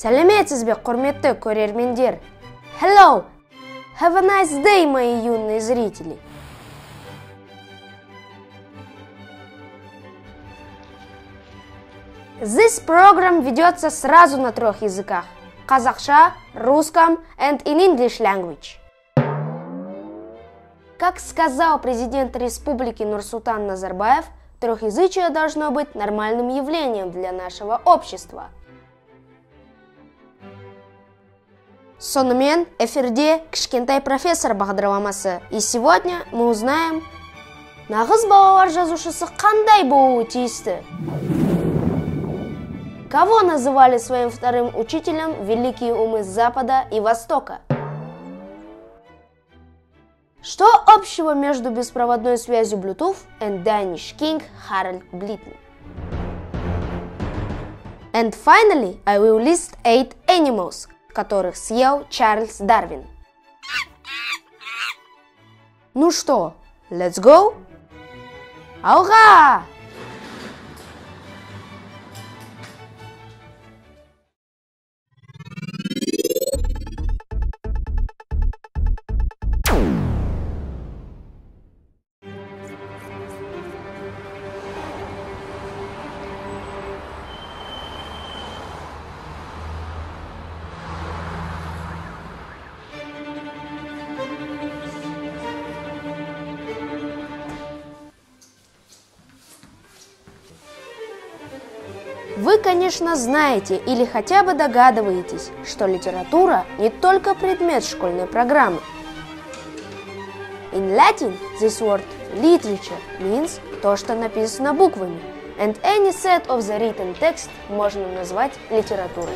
Сәлеметсіз бе, құрметті көрермендер? Hello! Have a nice day, мои юные зрители! This program ведется сразу на 3 языках – казахша, русском and in English language. Как сказал президент Республики Нурсултан Назарбаев, трехязычие должно быть нормальным явлением для нашего общества. Сонымен эфирде кішкентай профессор бағдарламасы. И сегодня мы узнаем, нағыз балалар жазушысы қандай болуы тиісті? Кого называли своим вторым учителем великие умы Запада и Востока? Что общего между беспроводной связью Bluetooth and Danish King Harald Blitten? And finally, I will list 8 animals, которых съел Чарльз Дарвин. Ну что, let's go? Алга! Вы, конечно, знаете или хотя бы догадываетесь, что литература не только предмет школьной программы. In Latin, this word literature means то, что написано буквами, and any set of the written text можно назвать литературой.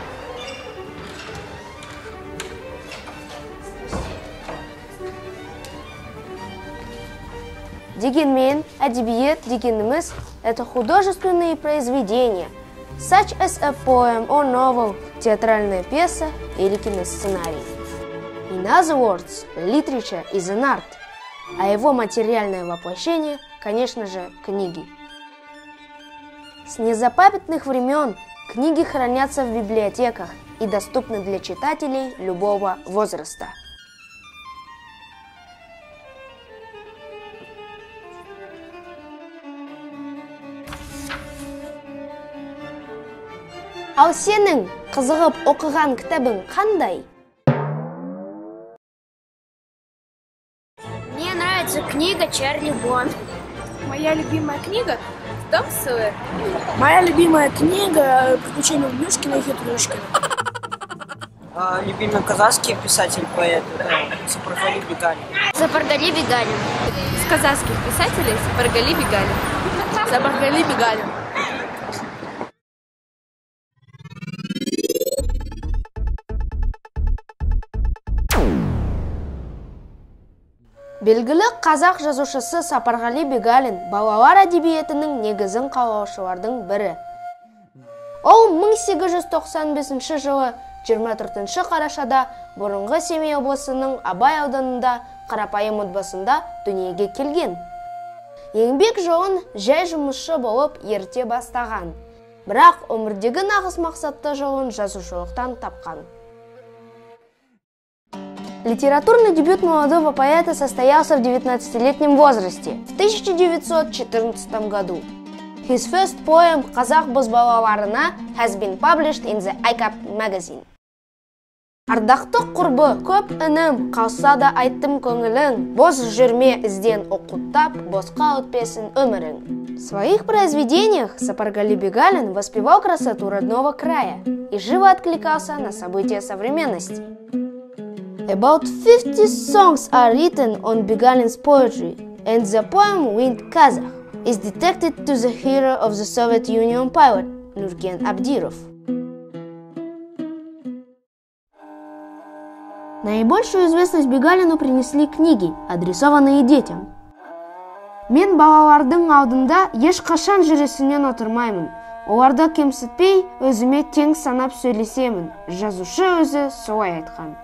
Дегенмен, әдебиет дегеніміз – это художественные произведения, such as a poem or novel, театральная пьеса или киносценарий. In other words, literature is an art, а его материальное воплощение, конечно же, книги. С незапамятных времен книги хранятся в библиотеках и доступны для читателей любого возраста. Ал сенің қызығып оқыған кітабың қандай? Мне нравится книга Чарли Бон. Моя любимая книга Том Сойер. Моя любимая книга Приключения Плюшкина и Хитрюшкина. Любимый казахский писатель-поэт Сапаргали Бигалин. Сапаргали Бигалин. Из казахских писателей Сапаргали Бигалин. Сапаргали Бигалин. Белгілі қазақ жазушысы Сапарғали Бигалин балалар әдебиетінің негізін қалаушылардың бірі. Ол 1895 жылы 24 қарашада бұрынғы Семей облысының Абай ауданында қарапайым отбасында дүниеге келген. Еңбек жолын жай жұмысшы болып ерте бастаған, бірақ өмірдегі нағыз мақсатты жолын жазушылықтан тапқан. Литературный дебют молодого поэта состоялся в 19-летнем возрасте, в 1914 году. His first poem «Қазақ боз балаларына» has been published in the ICAP magazine. Ардақты құрбы, көп інім, қалса да айттым көңілің, бос жүрме ізден оқуттап, босқа өтпесін өмірің. В своих произведениях Сапаргали Бигалин воспевал красоту родного края и живо откликался на события современности. About 50 songs are written on Bigalin's poetry, and the poem Wind Kazakh is dedicated to the hero of the Soviet Union pilot, Nurken Abdirov. Наибольшую известность Бигалину принесли книги, адресованные детям. Мен балалардың алдында ешқашан жүресінен отырмаймын. Оларды кемсітпей, өзіме тең санап сөйлесемін. Жазушы өзі солай айтқан.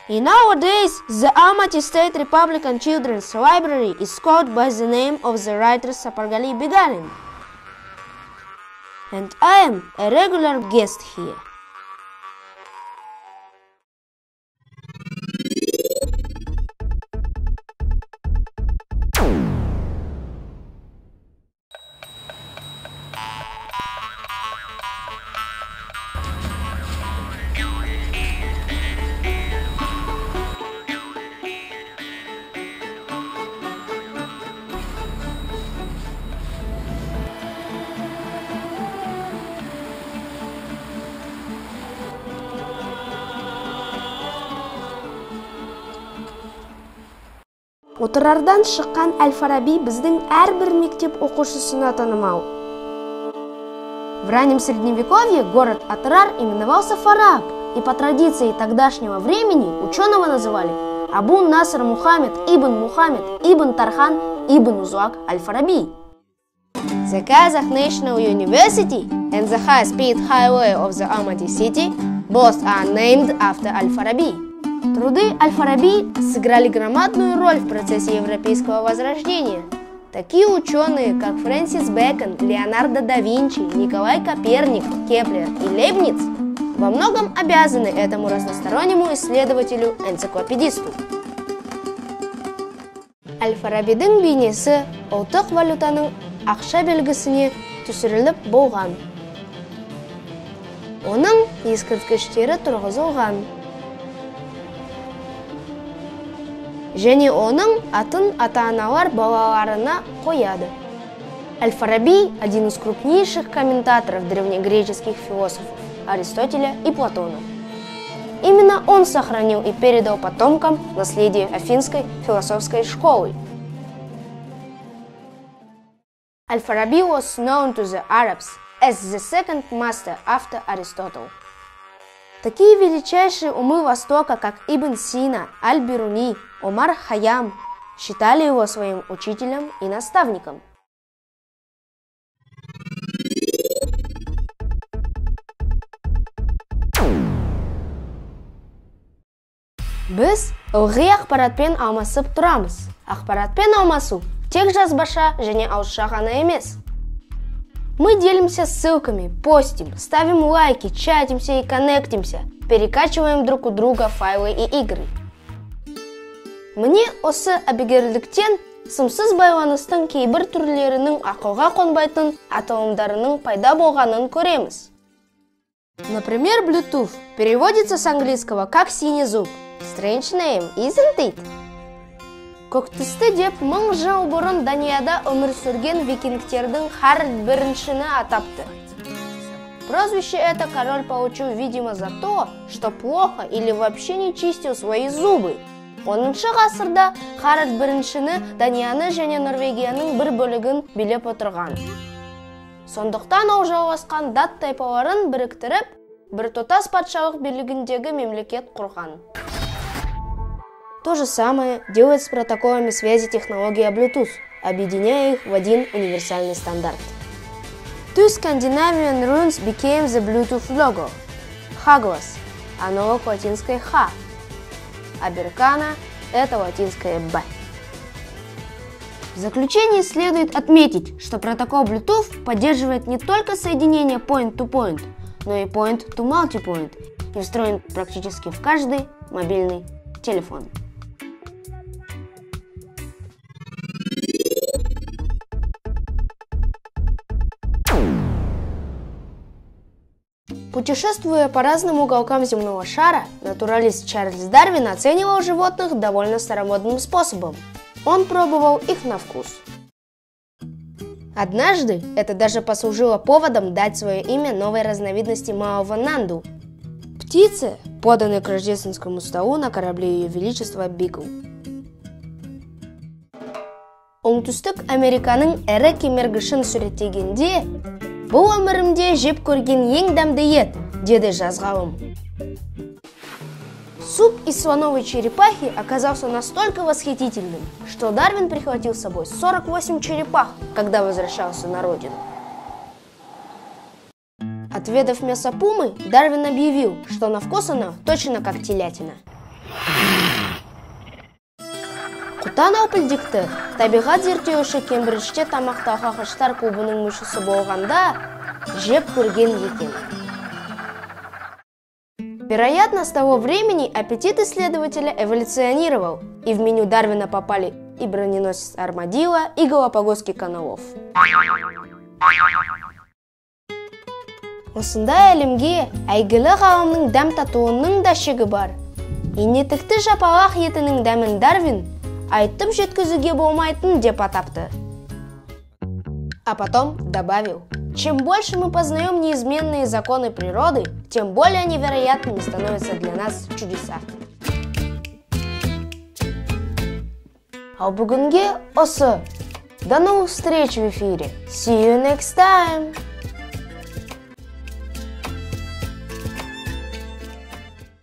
In nowadays, the Almaty State Republican Children's Library is called by the name of the writer Sapargali Begarin. And I am a regular guest here. Отырардан шыққан Аль-Фараби біздің әрбір мектеп оқушысына танымал. В раннем средневековье город Отырар именовался Фараб, и по традиции тогдашнего времени ученого называли Абу Наср Мухаммед ибн Тархан ибн Узуак Аль-Фараби. The Kazakh National University and the high-speed highway of the Almaty city both are named after Аль-Фараби. Труды Аль-Фараби сыграли громадную роль в процессе европейского возрождения. Такие ученые, как Фрэнсис Бэкон, Леонардо да Винчи, Николай Коперник, Кеплер и Лейбниц во многом обязаны этому разностороннему исследователю-энциклопедисту. Аль-Фарабидің бейнесі ұлттық валютаның ақша белгісіне түсіріліп болған. Оның ескерткіштері тұрғызылған. Және оның атын ата-аналар балаларына қояды. Аль-Фараби – один из крупнейших комментаторов древнегреческих философов Аристотеля и Платона. Именно он сохранил и передал потомкам наследие Афинской философской школы. Аль-Фараби was known to the Arabs as the second master after Aristotle. Такие величайшие умы Востока, как Ибн Сина, Аль-Бируни, Омар Хайям, считали его своим учителем и наставником. Біз ылғи ақпаратпен алмасып тұрамыз. Ақпаратпен алмасу тек жазбаша және ауызша ғана емес. Мы делимся ссылками, постим, ставим лайки, чатимся и коннектимся, перекачиваем друг у друга файлы и игры. Міне осы әбігерліктен сымсыз байланыстың кейбір түрлерінің ақылға қонбайтын аталымдарының пайда болғанын көреміз. Например, Bluetooth переводится с английского как «синий зуб». Strange name, isn't it? Көктісті деп 1000 жыл бұрын Данияда өмір сүрген викингтердің Харальд біріншіні атапты. Прозвище это король получил, видимо, за то, что плохо или вообще не чистил свои зубы. 10-ші ғасырда Харальд біріншіні Данияны және Норвегияның бір бөлігін билеп отырған. Сондықтан ол жауласқан дат тайпаларын біріктіріп, біртұтас патшалық билігіндегі мемлекет құрған. То же самое делает с протоколами связи технология Bluetooth, объединяя их в один универсальный стандарт. Two Scandinavian runes became the Bluetooth logo. Haglas – аналог латинской H, а Беркана – это латинское B. В заключение следует отметить, что протокол Bluetooth поддерживает не только соединение point-to-point, но и point-to-multipoint и встроен практически в каждый мобильный телефон. Путешествуя по разным уголкам земного шара, натуралист Чарльз Дарвин оценивал животных довольно старомодным способом. Он пробовал их на вкус. Однажды это даже послужило поводом дать свое имя новой разновидности малого нанду – птице, поданной к рождественскому столу на корабле Ее Величества Бигл. Оңтүстік Американың ірі кемергішін суреттегенде, бұл өмірімде жеп көрген ең дәмді ет, деді жазғалым. Суп из слоновой черепахи оказался настолько восхитительным, что Дарвин прихватил с собой 48 черепах, когда возвращался на родину. Отведав мясо пумы, Дарвин объявил, что на вкус оно точно как телятина. Құтан Опылдикті табиғат зерттеуші Кембриджде тамақты ағаштар клубының мүшесі болғанда жеп көрген екен. Вероятно, с того времени аппетит исследователя эволюционировал, и в меню Дарвина попали и броненосец Армадило, и Галапагосский каналов. Осындай әлемге әйгілі ғалымның дәм татуының да шегі бар. Инетікті жапалақ етінің дәмін Дарвин айтып жеткізуге болмайтын деп атапты. А потом добавил: чем больше мы познаем неизменные законы природы, тем более невероятными становятся для нас чудеса. А бүгінге осы. До новых встреч в эфире. See you next time!